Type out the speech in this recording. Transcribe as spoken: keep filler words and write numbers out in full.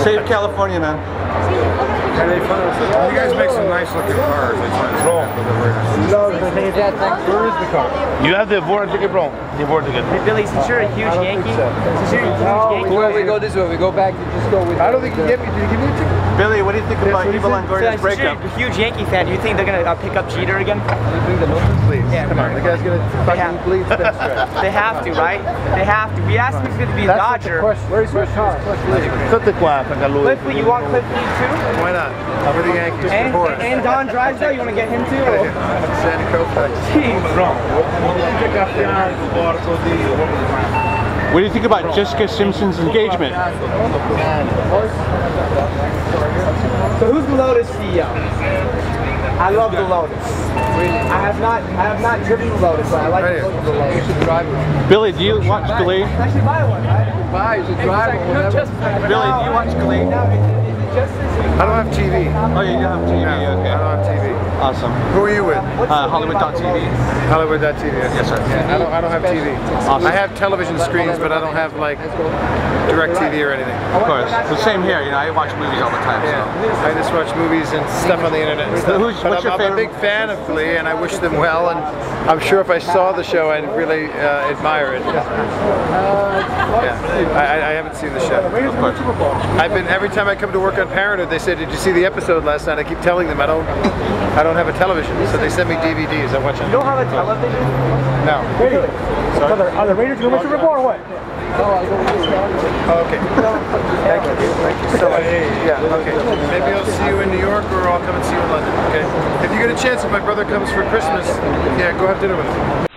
Save California, man. You guys make some nice looking cars. Where is the car? You have the board ticket, bro. The board ticket. Hey, Billy, since you're a huge Yankee, since you're a huge Yankee. Where we go this way, we go back to just go with. I don't think you get me. Did you give me a ticket? Billy, what do you think about Evil Longoria's Since you're breakup? a huge Yankee fan, do you think they're gonna uh, pick up Jeter again? Bring the notebook, please. Yeah, come on. The guy's gonna fucking bleed spin straight. They have to, right? They have to. We asked him if he's gonna be a Dodger. Where's your car? Tutte qua, Clifford, you want Clifford too? Why not? For the Yankees. And, and, and Don drives though, you want to get him too? Or? Sandy Koufax. Jeez. What do you think about Jessica Simpson's engagement? So who's the Lotus C E O? I love the Lotus. I have not, I have not driven the Lotus, but I like the look of the Lotus. You should drive it. Billy, do you watch Glee? Actually, buy one, right? Buy, you should drive it. Whatever. Billy, do you watch Glee? I don't have T V. Oh, you don't have T V, No, okay. I don't have T V. Awesome. Who are you with? Uh, Hollywood dot T V. Hollywood dot T V. Yes, sir. Yeah, I don't. I don't have T V. Awesome. I have television screens, but I don't have like direct T V or anything. Of course. The same here, you know, I watch movies all the time, so. Yeah, I just watch movies and stuff on the internet. And stuff. Who's, But what's I'm, your I'm a favorite? big fan of Glee, and I wish them well. And I'm sure if I saw the show, I'd really uh, admire it. Yeah, I, I haven't seen the show. Of course. I've been every time I come to work on Parenthood, they say, "Did you see the episode last night?" I keep telling them I don't. I don't have a television, so they send me D V Ds. I watch it. You don't have a television? No. Really? Are the, are the Raiders going to win Super Bowl or what? Oh, okay. Thank you. Thank you so much. Yeah, okay. Maybe I'll see you in New York, or I'll come and see you in London, okay? If you get a chance, if my brother comes for Christmas, yeah, go have dinner with him.